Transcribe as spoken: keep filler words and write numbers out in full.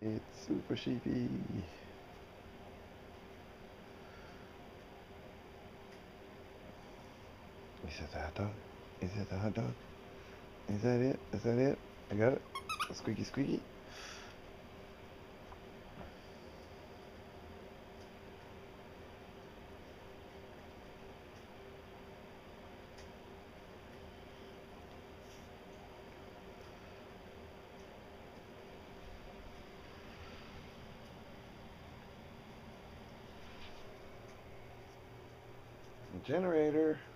It's Super Sheepy. Is that the hot dog? Is that the hot dog? Is that it? Is that it? I got it. Squeaky squeaky. Generator.